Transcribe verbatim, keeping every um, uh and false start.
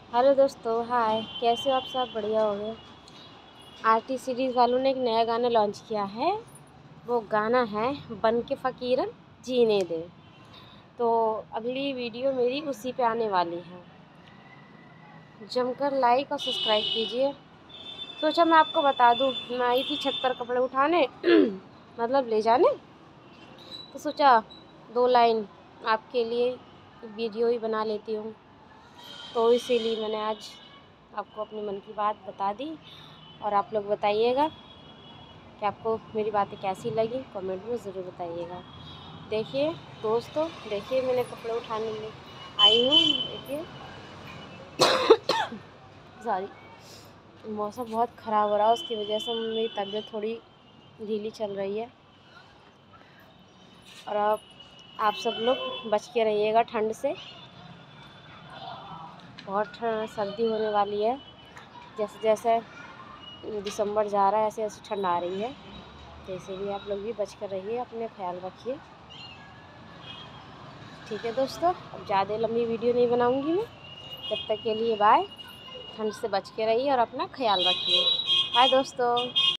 Hello दोस्तों, हाय। कैसे हो आप? सब बढ़िया हो गए। आरटी सीरीज़ वालों ने एक नया गाना लॉन्च किया है। वो गाना है बन के फ़कीरन जीने दे। तो अगली वीडियो मेरी उसी पे आने वाली है। जमकर लाइक और सब्सक्राइब कीजिए। सोचा मैं आपको बता दूं, मैं आई थी छत पर कपड़े उठाने मतलब ले जाने। तो सोचा दो लाइन आपके लिए वीडियो ही बना लेती हूँ। तो इसीलिए मैंने आज आपको अपने मन की बात बता दी। और आप लोग बताइएगा कि आपको मेरी बातें कैसी लगी, कमेंट में ज़रूर बताइएगा। देखिए दोस्तों, देखिए मैंने कपड़े उठाने में आई हूँ। देखिए सॉरी, मौसम बहुत ख़राब हो रहा है, उसकी वजह से मेरी तबीयत थोड़ी ढीली चल रही है। और आप आप सब लोग बच के रहिएगा ठंड से। बहुत सर्दी होने वाली है। जैसे जैसे दिसंबर जा रहा है ऐसे ऐसे ठंड आ रही है। तो इसीलिए आप लोग भी बच कर रहिए, अपने ख्याल रखिए। ठीक है दोस्तों, अब ज़्यादा लंबी वीडियो नहीं बनाऊंगी मैं। तब तक के लिए बाय। ठंड से बच के रहिए और अपना ख्याल रखिए। बाय दोस्तों।